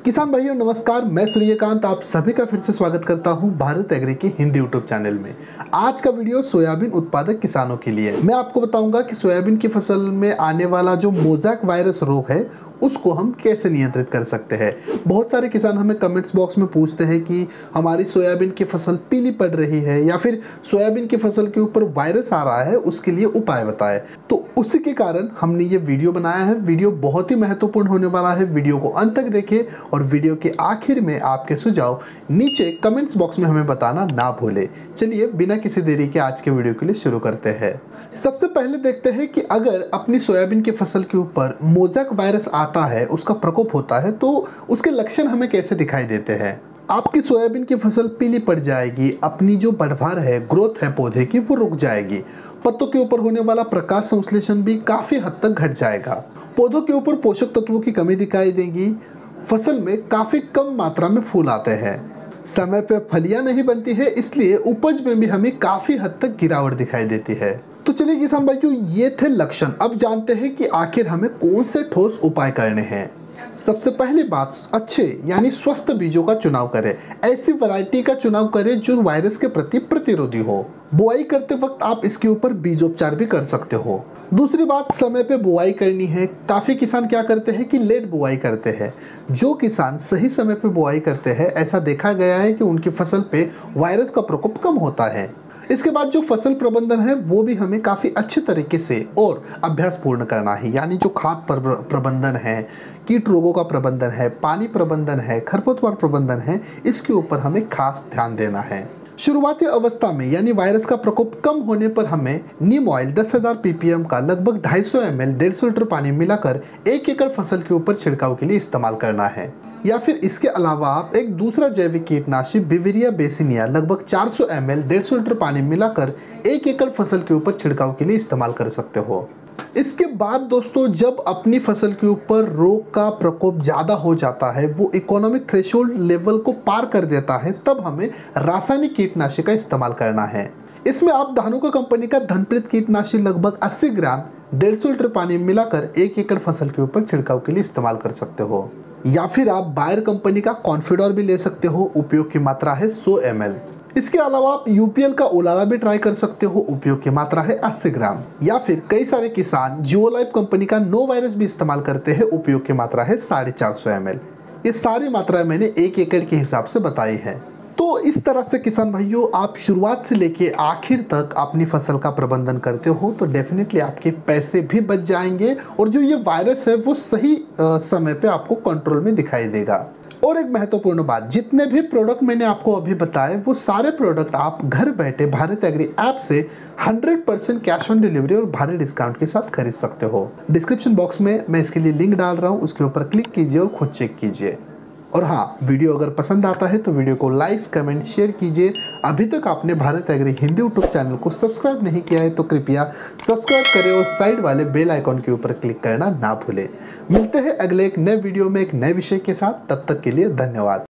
किसान भाइयों नमस्कार, मैं सूर्यकांत आप सभी का फिर से स्वागत करता हूं भारत एग्री के हिंदी यूट्यूब चैनल में। आज का वीडियो सोयाबीन उत्पादक किसानों के लिए। मैं आपको बताऊंगा कि सोयाबीन की फसल में आने वाला जो मोज़ैक वायरस रोग है उसको हम कैसे नियंत्रित कर सकते हैं। बहुत सारे किसान हमें कमेंट्स बॉक्स में पूछते हैं कि हमारी सोयाबीन की फसल पीली पड़ रही है या फिर सोयाबीन की फसल के ऊपर वायरस आ रहा है, उसके लिए उपाय बताएं। तो उसी के कारण हमने ये वीडियो बनाया है। वीडियो बहुत ही महत्वपूर्ण होने वाला है, वीडियो को अंत तक देखें और वीडियो के आखिर में आपके सुझाव नीचे कमेंट्स बॉक्स में हमें बताना ना भूले। चलिए बिना किसी देरी के आज के वीडियो के लिए शुरू करते हैं। सबसे पहले देखते हैं कि अगर अपनी सोयाबीन की फसल के ऊपर मोज़ैक वायरस आता है, उसका प्रकोप होता है, तो उसके लक्षण हमें कैसे दिखाई देते हैं। आपकी सोयाबीन की फसल पीली पड़ जाएगी, अपनी जो बढ़वार है, ग्रोथ है पौधे की, वो रुक जाएगी। पत्तों के ऊपर होने वाला प्रकाश संश्लेषण भी काफी हद तक घट जाएगा। पौधों के ऊपर पोषक तत्वों की कमी दिखाई देगी। फसल में काफी कम मात्रा में फूल आते हैं। समय पर फलियां नहीं बनती है, इसलिए उपज में भी हमें काफी हद तक गिरावट दिखाई देती है। तो चलिए किसान भाइयों, ये थे लक्षण। अब जानते हैं कि आखिर हमें कौन से ठोस उपाय करने हैं। सबसे पहली बात, अच्छे यानी स्वस्थ बीजों का चुनाव करें। ऐसी वैरायटी का चुनाव करें जो वायरस के प्रति प्रतिरोधी हो। बुआई करते वक्त आप इसके ऊपर बीजोपचार भी कर सकते हो। दूसरी बात, समय पे बुआई करनी है। काफ़ी किसान क्या करते हैं कि लेट बुआई करते हैं। जो किसान सही समय पे बुआई करते हैं, ऐसा देखा गया है कि उनकी फसल पे वायरस का प्रकोप कम होता है। इसके बाद जो फसल प्रबंधन है वो भी हमें काफ़ी अच्छे तरीके से और अभ्यास पूर्ण करना है। यानी जो खाद प्रबंधन है, कीट रोगों का प्रबंधन है, पानी प्रबंधन है, खरपतवार प्रबंधन है, इसके ऊपर हमें खास ध्यान देना है। शुरुआती अवस्था में यानी वायरस का प्रकोप कम होने पर हमें नीम ऑयल 10,000 ppm का लगभग 250 ml 150 लीटर पानी मिलाकर 1 एकड़ फसल के ऊपर छिड़काव के लिए इस्तेमाल करना है। या फिर इसके अलावा आप एक दूसरा जैविक कीटनाशक बिवेरिया बेसिनिया लगभग 400 ml 150 लीटर पानी मिलाकर 1 एकड़ फसल के ऊपर छिड़काव के लिए इस्तेमाल कर सकते हो। इसके बाद दोस्तों, जब अपनी फसल के ऊपर रोग का प्रकोप ज़्यादा हो जाता है, वो इकोनॉमिक थ्रेशोल्ड लेवल को पार कर देता है, तब हमें रासायनिक कीटनाशक का इस्तेमाल करना है। इसमें आप धानुका कंपनी का धनप्रीत कीटनाशक लगभग 80 ग्राम 150 लीटर पानी मिलाकर 1 एकड़ फसल के ऊपर छिड़काव के लिए इस्तेमाल कर सकते हो। या फिर आप बायर कंपनी का कॉन्फिडोर भी ले सकते हो। उपयोग की मात्रा है 100 ml। इसके अलावा आप यूपीएल का ओलारा भी ट्राई कर सकते हो। उपयोग की मात्रा है 80 ग्राम। या फिर कई सारे किसान जियोलाइफ कंपनी का नो वायरस भी इस्तेमाल करते हैं। उपयोग की मात्रा है 450 ml। ये सारी मात्राएं मैंने 1 एकड़ के हिसाब से बताई है। तो इस तरह से किसान भाइयों, आप शुरुआत से लेके आखिर तक अपनी फसल का प्रबंधन करते हो तो डेफिनेटली आपके पैसे भी बच जाएंगे और जो ये वायरस है वो सही समय पे आपको कंट्रोल में दिखाई देगा। और एक महत्वपूर्ण बात, जितने भी प्रोडक्ट मैंने आपको अभी बताए वो सारे प्रोडक्ट आप घर बैठे भारत एग्री ऐप से 100% कैश ऑन डिलीवरी और भारी डिस्काउंट के साथ खरीद सकते हो। डिस्क्रिप्शन बॉक्स में मैं इसके लिए लिंक डाल रहा हूँ, उसके ऊपर क्लिक कीजिए और खुद चेक कीजिए। और हाँ, वीडियो अगर पसंद आता है तो वीडियो को लाइक, कमेंट, शेयर कीजिए। अभी तक आपने Bharat agri Hindi YouTube channel को सब्सक्राइब नहीं किया है तो कृपया सब्सक्राइब करें और साइड वाले बेल आइकॉन के ऊपर क्लिक करना ना भूलें। मिलते हैं अगले एक नए वीडियो में एक नए विषय के साथ। तब तक के लिए धन्यवाद।